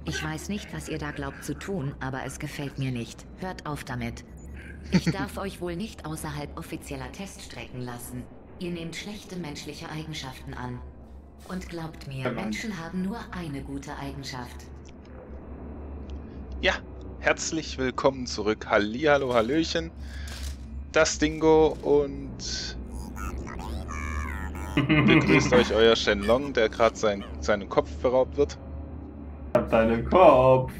Ich weiß nicht, was ihr da glaubt zu tun, aber es gefällt mir nicht. Hört auf damit. Ich darf euch wohl nicht außerhalb offizieller Teststrecken lassen. Ihr nehmt schlechte menschliche Eigenschaften an. Und glaubt mir, Menschen haben nur eine gute Eigenschaft. Ja, herzlich willkommen zurück. Hallihallo, Hallöchen. Das Dingo und begrüßt euch euer Shenlong, der gerade seinen Kopf beraubt wird. Ich hab deinen Kopf.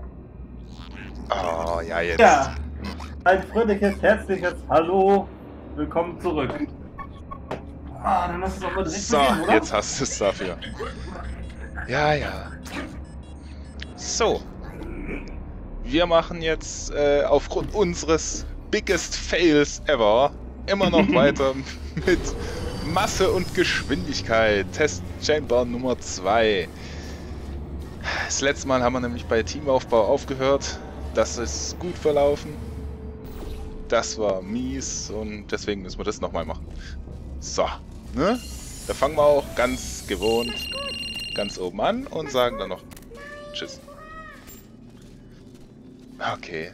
Oh, ja, jetzt. Ja, ein fröhliches, herzliches Hallo. Willkommen zurück. Ah, dann lass es auch mal direkt So, beginnen, oder? jetzt hast du es dafür. Ja, ja. So. Wir machen jetzt aufgrund unseres biggest fails ever immer noch weiter mit Masse und Geschwindigkeit. Test Chamber Nummer 2. Das letzte Mal haben wir nämlich bei Teamaufbau aufgehört. Das ist gut verlaufen. Das war mies und deswegen müssen wir das nochmal machen. So, ne? Da fangen wir auch ganz gewohnt ganz oben an und sagen dann noch Tschüss. Okay.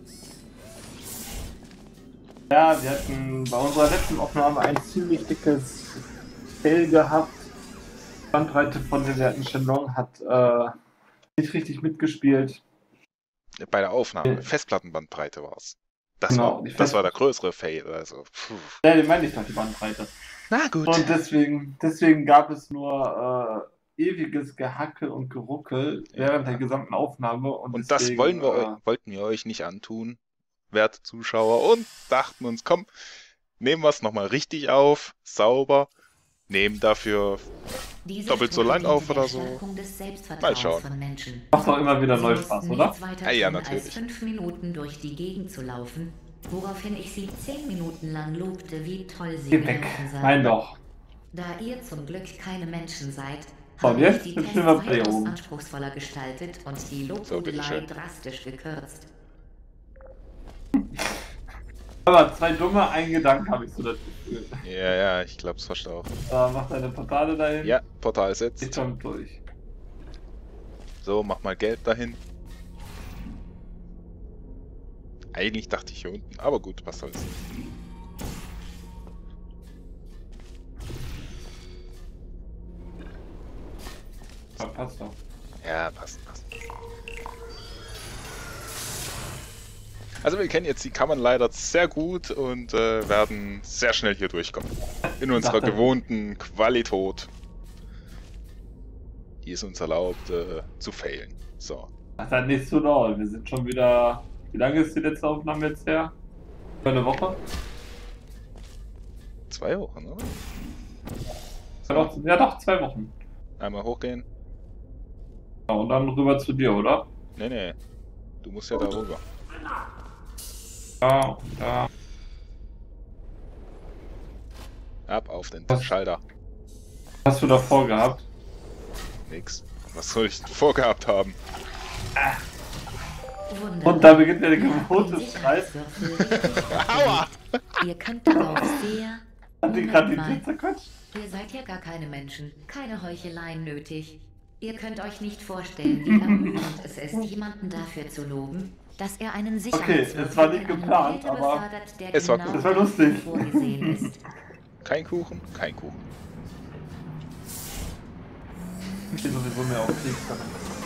Ja, wir hatten bei unserer letzten Aufnahme ein ziemlich dickes Fail gehabt. Die Bandbreite von den werten Shenlong hat nicht richtig mitgespielt. Bei der Aufnahme. Festplattenbandbreite war es. Das, Genau, das war der größere Fail. Also, ja, den meine ich doch, die Bandbreite. na gut. Und deswegen gab es nur ewiges Gehacke und Geruckel während der gesamten Aufnahme. Und das deswegen, wollten wir euch nicht antun, werte Zuschauer, und dachten uns, komm, nehmen wir es nochmal richtig auf, sauber, nehmen dafür doppelt so lang auf oder so. Mal schauen. Macht doch immer wieder neu Spaß, oder? Ja, natürlich. Als 5 Minuten durch die Gegend zu laufen, woraufhin ich sie 10 Minuten lang lobte, wie toll sie Geh weg. gelaufen sei. Nein doch. Da ihr zum Glück keine Menschen seid, So, habe jetzt ich die sind wir Tests bei weitaus oben. anspruchsvoller gestaltet und die So, Lobhudelei bitteschön. drastisch gekürzt. Aber zwei Dumme, ein Gedanke habe ich so das Gefühl. Ja, ich glaub's fast auch. Mach deine Portale dahin. Ja, Portal Ich setzt. jump durch. So, mach mal Geld dahin. Eigentlich dachte ich hier unten, aber gut, was soll's. Ja, passt doch. Ja, passt. Also wir kennen jetzt die Kammern leider sehr gut und werden sehr schnell hier durchkommen. In unserer Dachte- gewohnten Qualität, die es uns erlaubt, zu failen. So. Ach, dann nicht so doll. Wir sind schon wieder. Wie lange ist die letzte Aufnahme jetzt her? Für eine Woche? 2 Wochen, oder? Ja, doch, 2 Wochen. Einmal hochgehen. Ja, und dann rüber zu dir, oder? Nee. Du musst ja da rüber. Ja, ja. Ab auf den Was? Schalter. Was hast du davor gehabt? Nix. Was soll ich vorgehabt haben? Wunderbar. Und da beginnt der Ihr habt gewohnte den Streit. Sicherheitswürfel richtig Aua! gespielt. Ihr könnt darauf sehr... Hat die Moment gerade mal. die zerquetscht? Ihr seid ja gar keine Menschen, keine Heucheleien nötig. Ihr könnt euch nicht vorstellen, wie ermüdend es ist, jemanden dafür zu loben, dass er einen Sicherheitswürfel es war nicht in eine geplant, Kälte aber befördert, der es war genau cool. Das war lustig. vorgesehen ist. Kein Kuchen, kein Kuchen. Ich bin sowieso mehr auf Kriegsstand.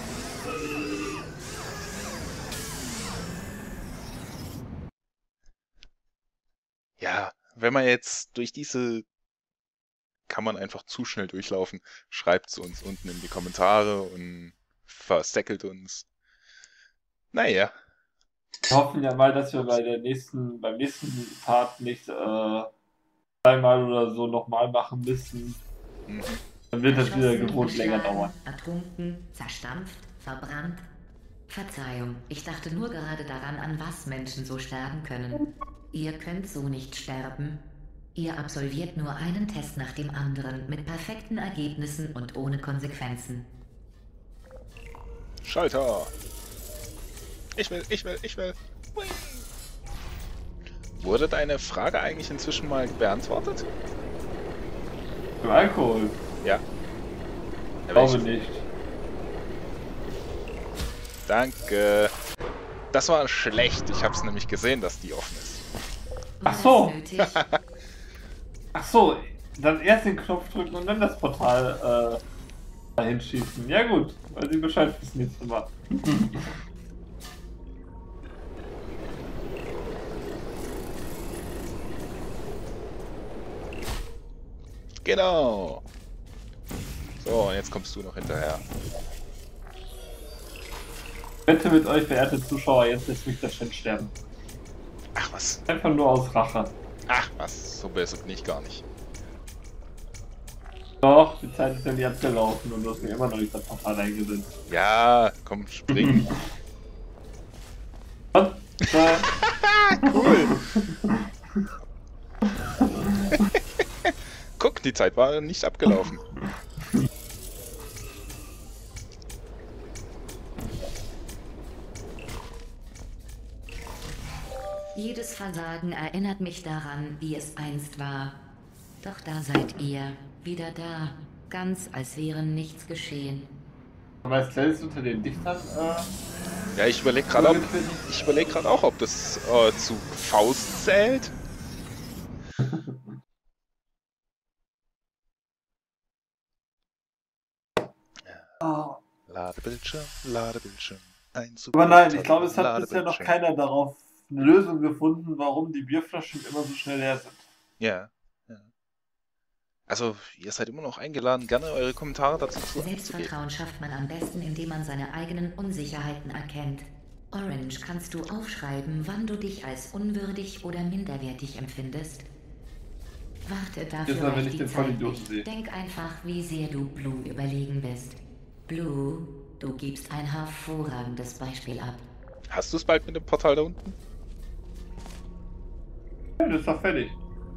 Ja, wenn man jetzt durch diese kann man einfach zu schnell durchlaufen, schreibt es uns unten in die Kommentare und versäckelt uns. Naja, Wir hoffen ja mal, dass wir beim nächsten Part nicht zweimal oder so nochmal machen müssen. mhm. Dann wird das wieder Erschossen, gewohnt länger erschlagen, dauern. Ertrunken, zerstampft, verbrannt. Verzeihung, ich dachte nur gerade daran, an was Menschen so sterben können. Ihr könnt so nicht sterben. Ihr absolviert nur einen Test nach dem anderen mit perfekten Ergebnissen und ohne Konsequenzen. Schalter. Ich will. Hui. Wurde deine Frage eigentlich inzwischen mal beantwortet? Für Alkohol? Ja. Ich glaube nicht. Danke. Das war schlecht. Ich habe es nämlich gesehen, dass die offen ist. Ach so. Ach so, dann erst den Knopf drücken und dann das Portal dahin schießen. Ja gut, weil sie Bescheid wissen jetzt immer. Genau. So, und jetzt kommst du noch hinterher. Ich wette mit euch, verehrte Zuschauer, jetzt lässt mich das Schild sterben. Ach was. Einfach nur aus Rache. Ach was, so böse bin ich gar nicht. Doch, die Zeit ist ja jetzt gelaufen und du hast mir immer noch nicht das Portal eingesetzt. Ja, komm, spring. Und? Cool. Guck, die Zeit war nicht abgelaufen. Jedes Versagen erinnert mich daran, wie es einst war. Doch da seid ihr, wieder da, ganz als wäre nichts geschehen. Aber es zählst unter den Dichtern, Ja, ich überlege gerade auch, ob das zu Faust zählt. Oh. Ladebildschirm. Aber nein, ich glaube, es hat bisher noch keiner darauf eine Lösung gefunden, warum die Bierflaschen immer so schnell leer sind. Ja. Also, ihr seid immer noch eingeladen, gerne eure Kommentare dazu zu geben. Selbstvertrauen schafft man am besten, indem man seine eigenen Unsicherheiten erkennt. Orange, kannst du aufschreiben, wann du dich als unwürdig oder minderwertig empfindest? Warte dafür Jetzt mal, wenn reicht ich die den Zeit Vollidioten nicht. sehe. Denk einfach, wie sehr du Blue überlegen bist. Blue, du gibst ein hervorragendes Beispiel ab. Hast du es bald mit dem Portal da unten? Ja, das ist doch fertig.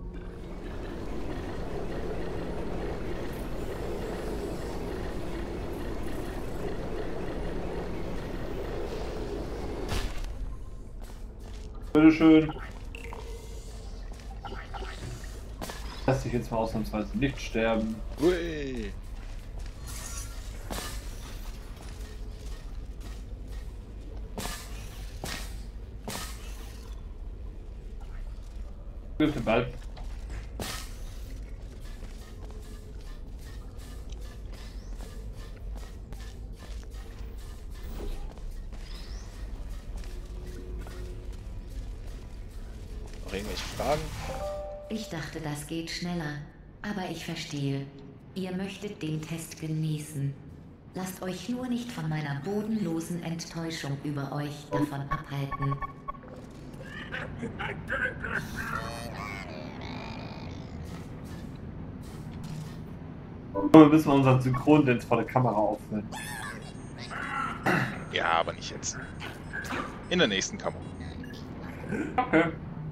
Bitteschön. Lass dich jetzt mal ausnahmsweise nicht sterben. Ui. Griff den Ball. Noch irgendwelche Fragen? Ich dachte, das geht schneller. Aber ich verstehe. Ihr möchtet den Test genießen. Lasst euch nur nicht von meiner bodenlosen Enttäuschung über euch davon abhalten. Wir müssen unseren Synchrondienst vor der Kamera aufnehmen. Ja, aber nicht jetzt. In der nächsten Kammer. Okay.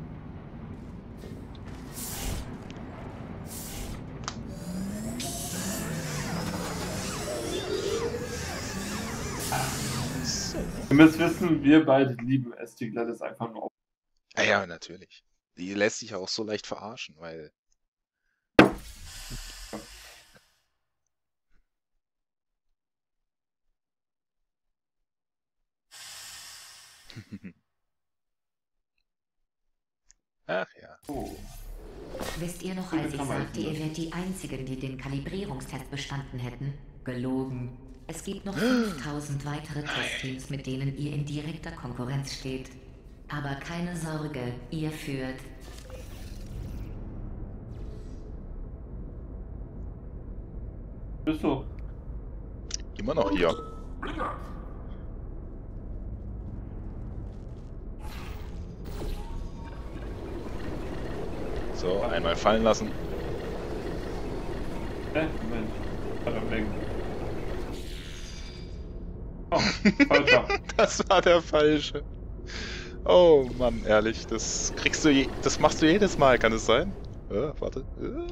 So. Ihr müsst wissen, wir beide lieben es, die Gladys einfach nur auf. Ah ja, natürlich. Die lässt sich auch so leicht verarschen, weil... Ach ja. Oh. Wisst ihr noch, als ich sagte, ihr wärt die Einzigen, die den Kalibrierungstest bestanden hätten? Gelogen. Es gibt noch 5000 weitere Testteams, mit denen ihr in direkter Konkurrenz steht. Aber keine Sorge, ihr führt. Bist du? Immer noch hier. So, einmal fallen lassen. Moment. Verdammt weg. Oh, falscher. Das war der falsche. Oh Mann, ehrlich, das kriegst du das machst du jedes Mal, kann es sein? Warte.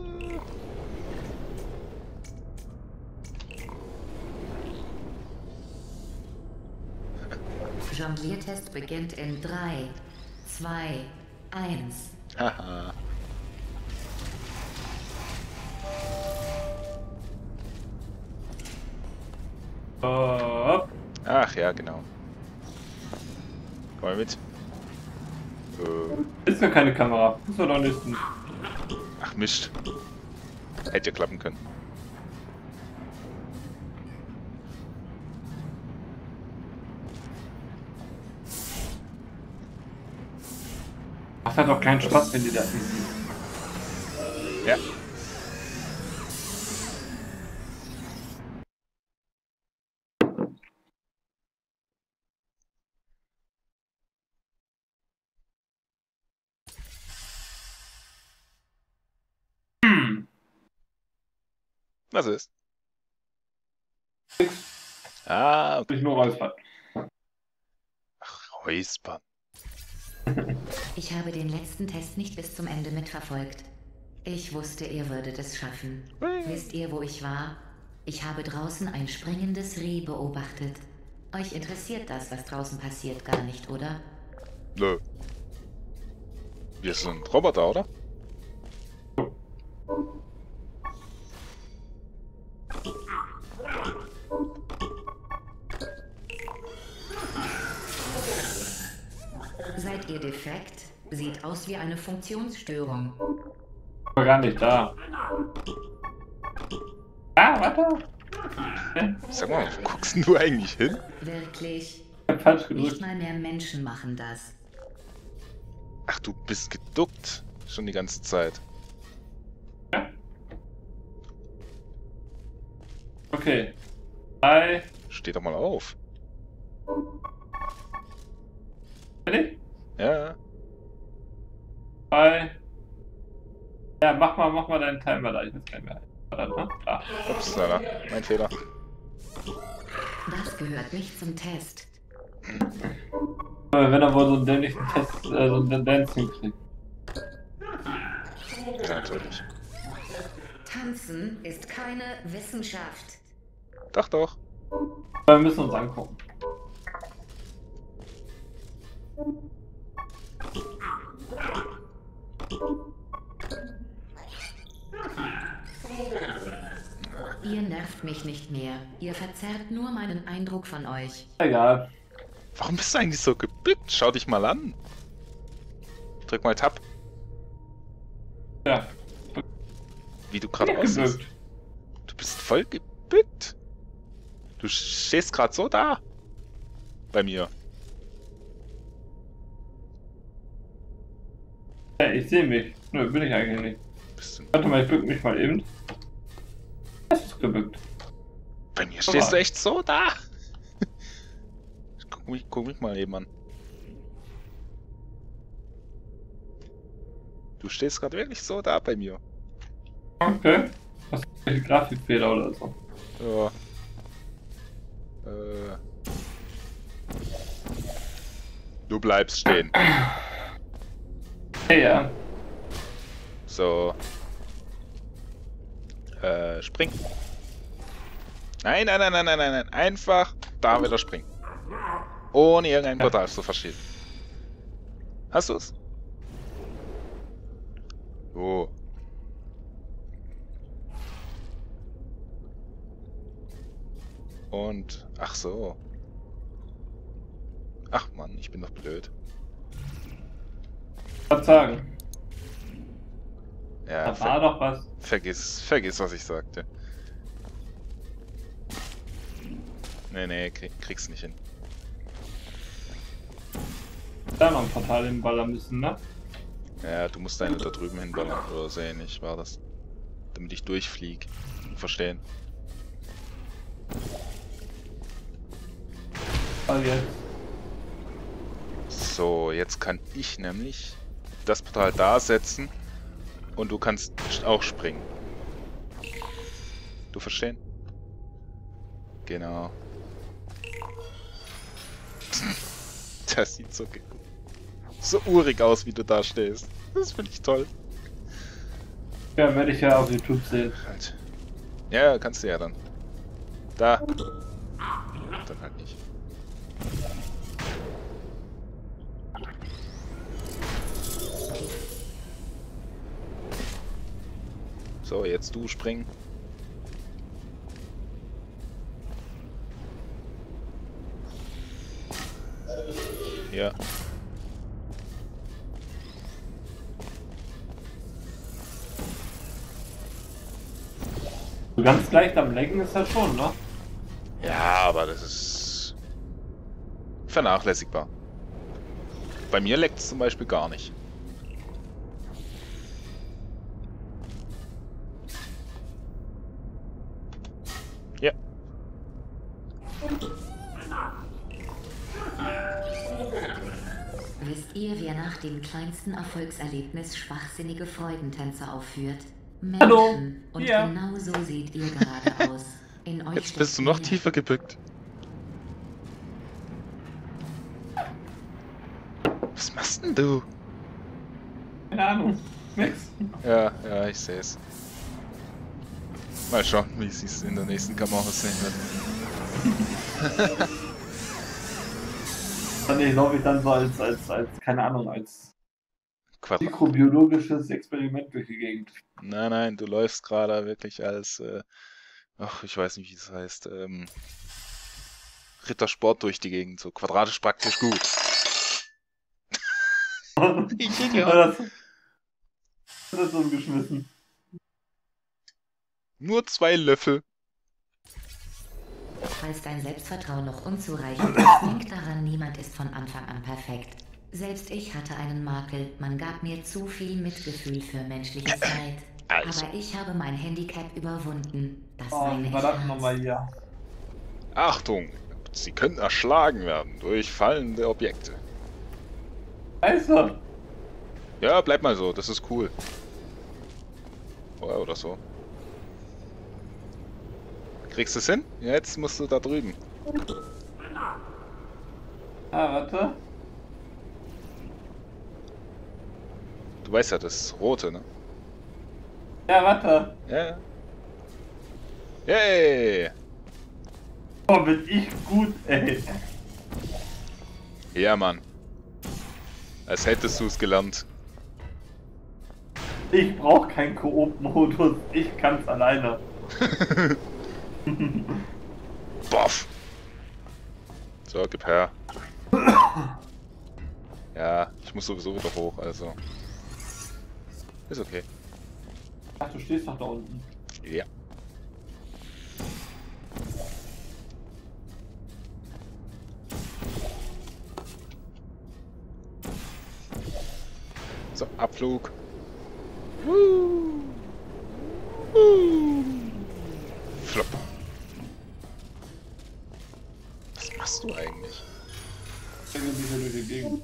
Jongliertest beginnt in 3, 2, 1. Haha. Oh. Ach ja, genau. Komm mal mit. Ist ja keine Kamera. Muss man doch nicht. Ach Mist. Hätte ja klappen können. Macht halt auch keinen Spaß, wenn die das nicht sieht. Ja. Was ist? Ah, okay. Ich nur räuspern. Ach, räuspern. Ich habe den letzten Test nicht bis zum Ende mitverfolgt. Ich wusste, ihr würdet es schaffen. Wisst ihr, wo ich war? Ich habe draußen ein springendes Reh beobachtet. Euch interessiert das, was draußen passiert, gar nicht, oder? Nö. Wir sind Roboter, oder? Seid ihr defekt? Sieht aus wie eine Funktionsstörung. War gar nicht da. Ah, warte. Sag mal, wo guckst denn du eigentlich hin? Wirklich? Ich hab falsch Nicht gedrückt. mal mehr Menschen machen das. Ach, du bist geduckt. Schon die ganze Zeit. Okay. 3. Steh doch mal auf. Fertig? Ja. 3. Ja, mach mal deinen Timer da. Ich weiß gar nicht mehr. Warte, ne? Da. Upsala. Mein Fehler. Das gehört nicht zum Test. Wenn er wohl so einen dämlichen Test, so einen Dancing kriegt. Ja, natürlich. Tanzen ist keine Wissenschaft. Doch, doch. Wir müssen uns angucken. Ihr nervt mich nicht mehr. Ihr verzerrt nur meinen Eindruck von euch. Egal. Warum bist du eigentlich so gebückt? Schau dich mal an. Drück mal Tab, Ja. wie du gerade Nicht aussiehst. gebückt. Du bist voll gebückt. Du stehst gerade so da. Bei mir. Ja, ich sehe mich. Nö, bin ich eigentlich nicht. Bist du... Warte mal, ich bück mich mal eben. Es ist gebückt. Bei mir stehst du echt so da. Guck mich mal eben an. Du stehst gerade wirklich so da bei mir. Okay. Was ist ein Grafikfehler oder so? Ja. Du bleibst stehen. Hey, ja. So. Spring. Nein, nein, nein, nein, nein, nein, nein. Einfach da wieder springen. Ohne irgendein Portal zu verschieben. Hast du es? So. Und, ach so. Ach Mann, ich bin doch blöd. Was sagen? Ja, Da war doch was. vergiss, was ich sagte. Nee, krieg's nicht hin. Da noch ein Portal hinballern müssen, ne? Ja, du musst deine da drüben hinballern oder so ähnlich war das. Damit ich durchflieg. Verstehen. Also jetzt. So, jetzt kann ich nämlich das Portal da setzen und du kannst auch springen. Du verstehen? Genau. Das sieht so urig aus, wie du da stehst. Das finde ich toll. Ja, werde ich ja auf YouTube sehen. Halt. Ja, kannst du ja dann. Da. Dann halt nicht. So, jetzt du springen. Ja. So ganz leicht am Lenken ist das schon, ne? Ja, aber das ist vernachlässigbar. Bei mir leckt es zum Beispiel gar nicht. Ja. Wisst ihr, wer nach dem kleinsten Erfolgserlebnis schwachsinnige Freudentänze aufführt? Menschen. Hallo. Und Ja. genau so seht ihr gerade aus. In euch Jetzt bist du steckt noch mehr. tiefer gebückt. Was machst denn du? Keine Ahnung. Nix. Ja, ja, ich sehe es. Mal schauen, wie sie es in der nächsten Kamera sehen wird. Dann laufe ich dann so als, keine Ahnung, als Quadrat. mikrobiologisches Experiment durch die Gegend. Nein, nein, du läufst gerade wirklich als, ach, ich weiß nicht, wie es heißt, Rittersport durch die Gegend, so quadratisch praktisch gut. Das ist umgeschmissen. Nur 2 Löffel. Falls dein Selbstvertrauen noch unzureichend ist, denk daran, niemand ist von Anfang an perfekt. Selbst ich hatte einen Makel, man gab mir zu viel Mitgefühl für menschliches Leid. Also. Aber ich habe mein Handicap überwunden. Das Oh, meine wie ich war das ernst. nochmal hier? Achtung, sie können erschlagen werden durch fallende Objekte. Scheiße! Ja, bleib mal so, das ist cool. Oder so. Kriegst du es hin? Ja, jetzt musst du da drüben. Ah, warte. Du weißt ja, das rote, ne? Ja, warte. Ja. Yay! Oh, bin ich gut, ey. Ja, Mann. Als hättest du es gelernt. Ich brauche keinen Koop-Modus. Ich kann's alleine. Boff! So, gib her. Ja, ich muss sowieso wieder hoch, also. Ist okay. Ach, du stehst doch da unten. Ja. So, Abflug. Flop. Was machst du eigentlich? Ich bin wieder durch die Gegend.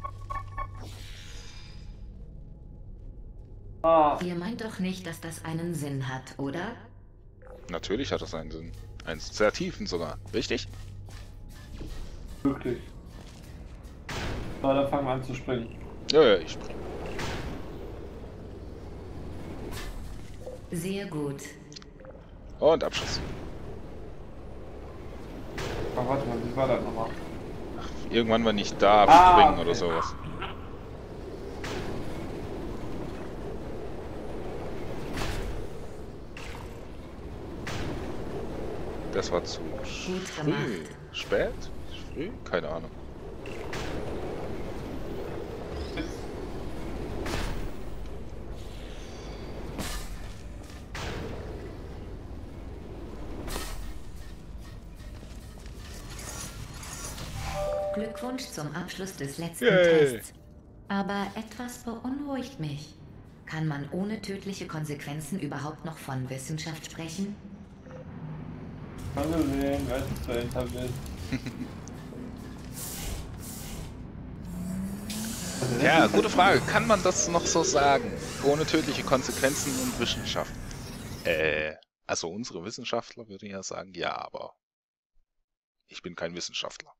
Ah, Ihr meint doch nicht, dass das einen Sinn hat, oder? Natürlich hat das einen Sinn. Einen sehr tiefen sogar. Richtig? wirklich. So, dann fangen wir an zu springen. Ja, ja, ich spring. Sehr gut. Und Abschuss. Ach, warte mal, wie war das nochmal? Irgendwann war nicht da, Ah, springen okay. oder sowas. Das war zu Gut früh. gemacht. Spät? Früh? Keine Ahnung. Glückwunsch zum Abschluss des letzten Yay. Tests. Aber etwas beunruhigt mich. Kann man ohne tödliche Konsequenzen überhaupt noch von Wissenschaft sprechen? Kann du sehen, wer ist dahinter will. Ja, gute Frage. Kann man das noch so sagen? Ohne tödliche Konsequenzen und Wissenschaft? Also unsere Wissenschaftler würden ja sagen, ja, aber ich bin kein Wissenschaftler.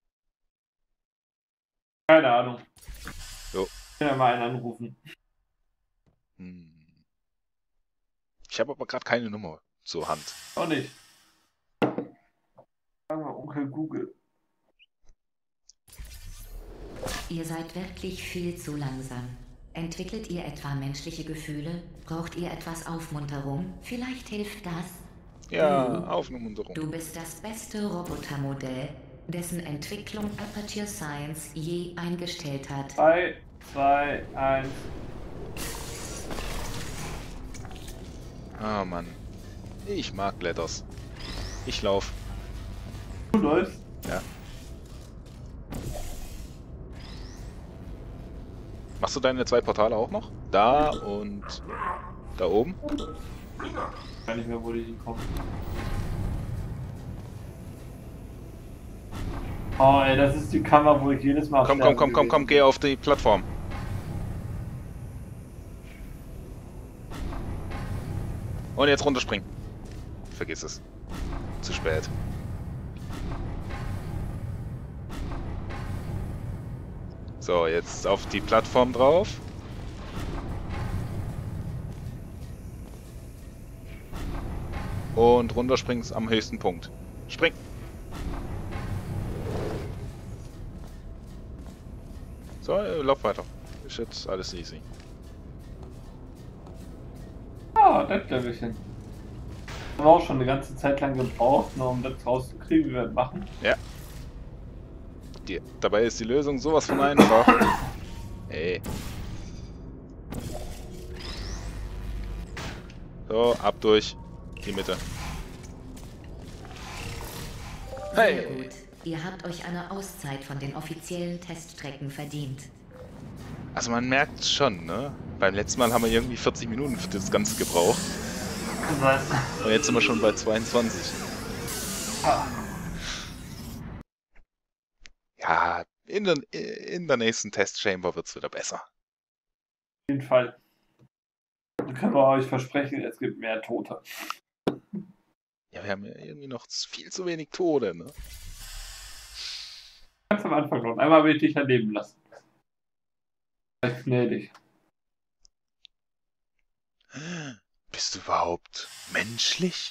Keine Ahnung. Jo. Ich kann ja mal einen anrufen. Ich habe aber gerade keine Nummer zur Hand. Auch nicht. Sagen wir Onkel Google. Ihr seid wirklich viel zu langsam. Entwickelt ihr etwa menschliche Gefühle? Braucht ihr etwas Aufmunterung? Vielleicht hilft das. Ja, Aufmunterung. Du bist das beste Robotermodell. dessen Entwicklung Aperture Science je eingestellt hat. 3, 2, 1. Ah, Mann. Ich mag Letters. Ich lauf. Du läufst? Ja. Machst du deine 2 Portale auch noch? Da und da oben? Ich weiß nicht mehr, wo die hinkommen. Oh ey, das ist die Kammer, wo ich jedes Mal Komm, geh auf die Plattform. Und jetzt runterspringen. Vergiss es. Zu spät. So, jetzt auf die Plattform drauf. Und runterspringen am höchsten Punkt. Spring! So, lauf weiter. Ist jetzt alles easy. Ah, das Levelchen. Haben wir auch schon eine ganze Zeit lang gebraucht, nur um das rauszukriegen, wie wir das machen. Ja. Dabei ist die Lösung sowas von einfach. Ey. So, ab durch die Mitte. Sehr Hey! gut. Ihr habt euch eine Auszeit von den offiziellen Teststrecken verdient. Also man merkt schon, ne? Beim letzten Mal haben wir irgendwie 40 Minuten für das Ganze gebraucht. Und jetzt sind wir schon bei 22. Ja, in der nächsten Testchamber wird es wieder besser. Auf jeden Fall. Ich kann euch versprechen, es gibt mehr Tote. Ja, wir haben ja irgendwie noch viel zu wenig Tode, ne? Ganz am Anfang noch. Einmal will ich dich erleben lassen. Vielleicht gnädig. Bist du überhaupt menschlich?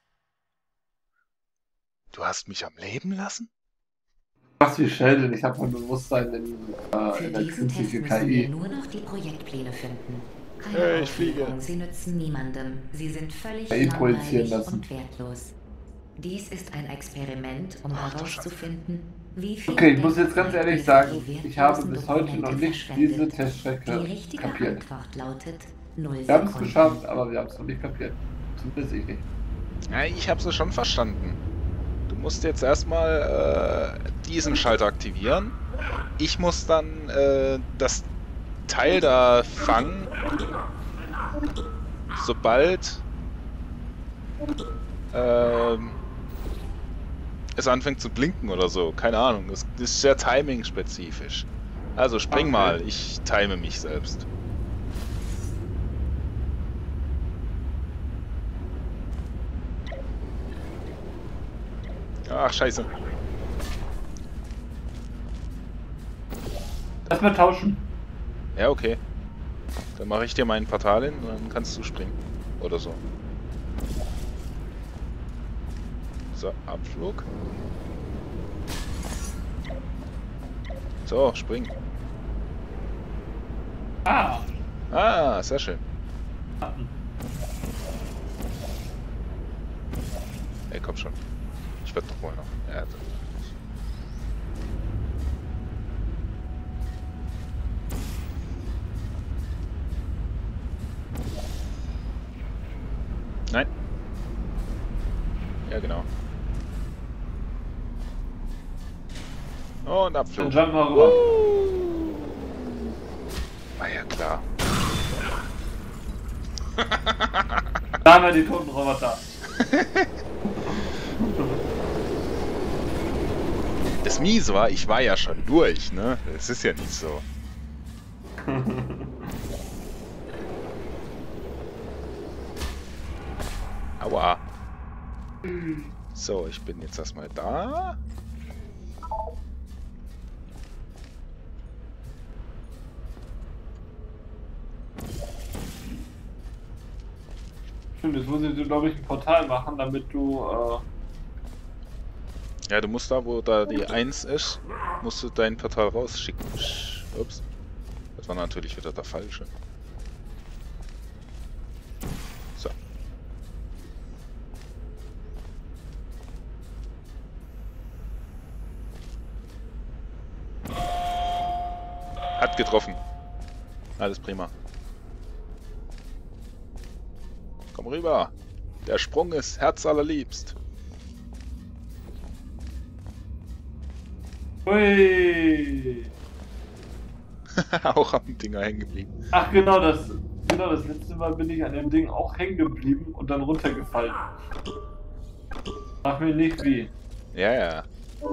Du hast mich am Leben lassen? Was wie Sheldon, ich habe ein Bewusstsein in Für der diesen Test künstlichen müssen wir KI. nur noch die Projektpläne finden. Keine Hey, ich fliege. Aufregung, sie nützen niemandem. Sie sind völlig KI projizieren langweilig lassen. und wertlos. Dies ist ein Experiment, um Ach, du herauszufinden, wie viel Okay, ich muss jetzt ganz Denkzeit ehrlich ihr sagen, für die ich habe wertlosen bis heute noch Dokumente nicht verschwendet. diese Die Teststrecke richtige kapiert. Antwort lautet 0 Wir haben es Sekunden. geschafft, aber wir haben es noch nicht kapiert. Zumindest ich nicht. Ja, ich habe sie schon verstanden. Du musst jetzt erstmal diesen Schalter aktivieren. Ich muss dann das Teil da fangen, sobald es anfängt zu blinken oder so. Keine Ahnung, das ist sehr timing-spezifisch. Also spring Okay. mal, ich time mich selbst. Ach, scheiße. Lass mal tauschen. Ja, okay. Dann mache ich dir meinen Portal hin und dann kannst du springen. Oder so. So, Abflug. So, spring. Ah! Ah, sehr schön. Ey, komm schon. Ich werde doch wohl noch. Ja, nein. Ja, genau. Und Dann Abflug. jump mal rüber. Ah ja, klar. Da haben wir die toten Roboter. Das Miese war, ich war ja schon durch, ne? Das ist ja nicht so. Aua. So, ich bin jetzt erstmal da. Stimmt, jetzt muss ich, glaube ich, ein Portal machen, damit du. Ja, du musst da, wo da die 1 ist, musst du dein Portal rausschicken. Ups. Das war natürlich wieder der falsche. So. Hat getroffen. Alles prima. Komm rüber. Der Sprung ist herzallerliebst. Hui! Auch am Dinger hängen geblieben. Ach genau, das letzte Mal bin ich an dem Ding auch hängen geblieben und dann runtergefallen. Mach mir nicht wie. Ja, ja.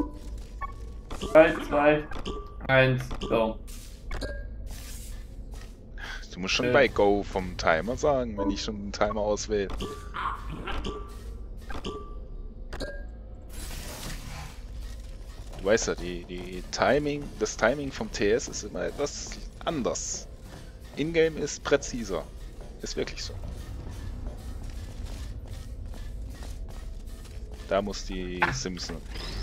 3, 2, 1, go. Du musst schon bei Go vom Timer sagen, wenn ich schon einen Timer auswähle. Du weißt ja, das Timing vom TS ist immer etwas anders. Ingame ist präziser. Ist wirklich so. Da muss die Simpson.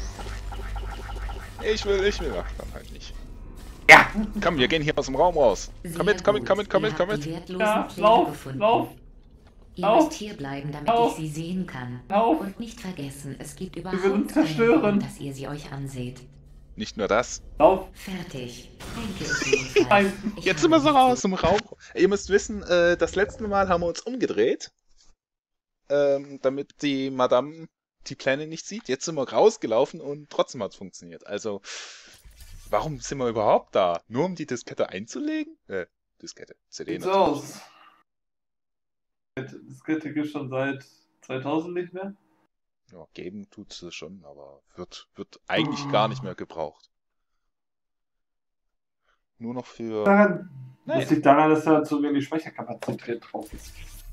Ich will. Ach, dann halt nicht. Ja! Komm, wir gehen hier aus dem Raum raus. Komm mit. Ja, lauf! Ihr Auf! müsst hier bleiben, damit Auf! ich sie sehen kann. Auf! Und nicht vergessen, es gibt will überhaupt uns keinen zerstören. Grund, dass ihr sie euch anseht. Nicht nur das. Lauf! Fertig. Denke ich jedenfalls. Nein. Ich Jetzt habe sind wir so nichts raus im Raum. Ihr müsst wissen, das letzte Mal haben wir uns umgedreht. Damit die Madame die Pläne nicht sieht. Jetzt sind wir rausgelaufen und trotzdem hat es funktioniert. Also, warum sind wir überhaupt da? Nur um die Diskette einzulegen? Diskette, CD Sieht's natürlich. aus. Diskette gibt schon seit 2000 nicht mehr. Ja, geben tut es schon, aber wird eigentlich gar nicht mehr gebraucht. Nur noch für... Das Nein. liegt daran, dass da zu wenig Speicherkapazität drauf ist.